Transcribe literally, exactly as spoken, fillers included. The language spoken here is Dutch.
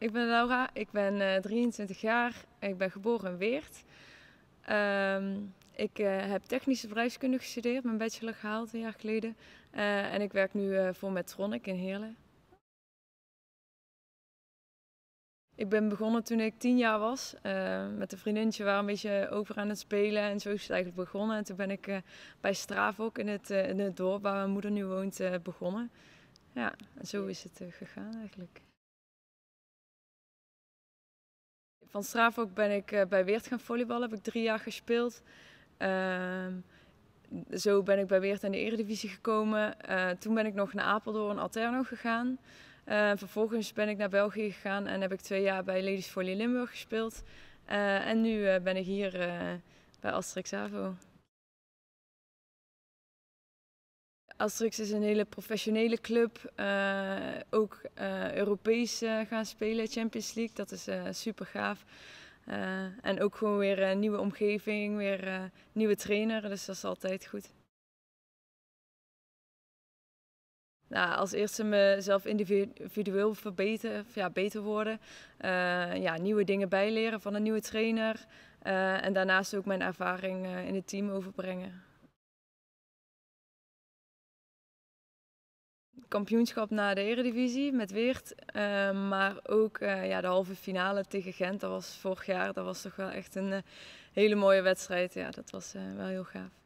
Ik ben Laura, ik ben uh, drieëntwintig jaar, ik ben geboren in Weert. Uh, ik uh, heb technische bedrijfskunde gestudeerd, mijn bachelor gehaald een jaar geleden. Uh, en ik werk nu uh, voor Medtronic in Heerlen. Ik ben begonnen toen ik tien jaar was. Uh, met een vriendinnetje waren een beetje over aan het spelen en zo is het eigenlijk begonnen. En toen ben ik uh, bij Stravok in het, uh, in het dorp waar mijn moeder nu woont uh, begonnen. Ja, en zo is het uh, gegaan eigenlijk. Van Stravok ben ik uh, bij Weert gaan volleyballen, heb ik drie jaar gespeeld. Uh, zo ben ik bij Weert in de Eredivisie gekomen. Uh, toen ben ik nog naar Apeldoorn Alterno gegaan. Uh, vervolgens ben ik naar België gegaan en heb ik twee jaar bij Ladies Volley Limburg gespeeld. Uh, en nu uh, ben ik hier uh, bij Asterix Avo. Asterix is een hele professionele club, uh, ook uh, Europees uh, gaan spelen, Champions League, dat is uh, super gaaf. Uh, en ook gewoon weer een nieuwe omgeving, weer een uh, nieuwe trainer, dus dat is altijd goed. Nou, als eerste mezelf individueel verbeteren, ja, beter worden, uh, ja, nieuwe dingen bijleren van een nieuwe trainer uh, en daarnaast ook mijn ervaring uh, in het team overbrengen. Kampioenschap na de Eredivisie met Weert, uh, maar ook uh, ja, de halve finale tegen Gent, dat was vorig jaar, dat was toch wel echt een uh, hele mooie wedstrijd. Ja, dat was uh, wel heel gaaf.